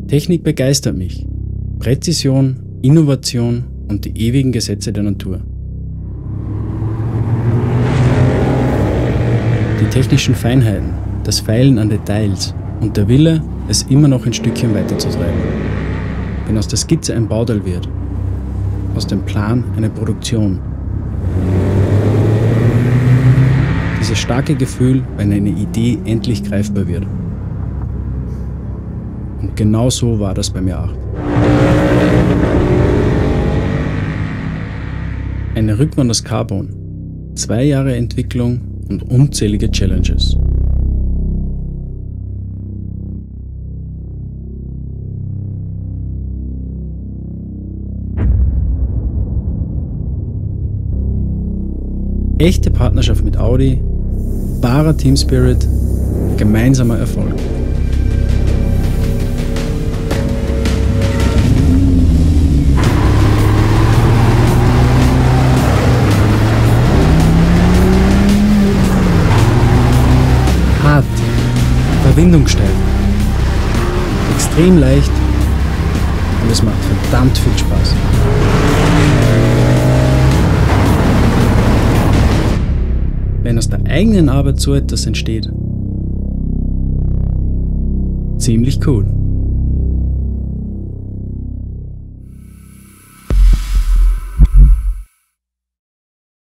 Technik begeistert mich. Präzision, Innovation und die ewigen Gesetze der Natur. Die technischen Feinheiten, das Feilen an Details und der Wille, es immer noch ein Stückchen weiterzutreiben. Wenn aus der Skizze ein Bauteil wird, aus dem Plan eine Produktion. Dieses starke Gefühl, wenn eine Idee endlich greifbar wird. Und genau so war das bei mir auch. Eine Rückwand aus Carbon, 2 Jahre Entwicklung und unzählige Challenges. Echte Partnerschaft mit Audi, wahrer Teamspirit, gemeinsamer Erfolg. Hart, Überwindung steil, extrem leicht und es macht verdammt viel Spaß. Wenn aus der eigenen Arbeit so etwas entsteht, ziemlich cool.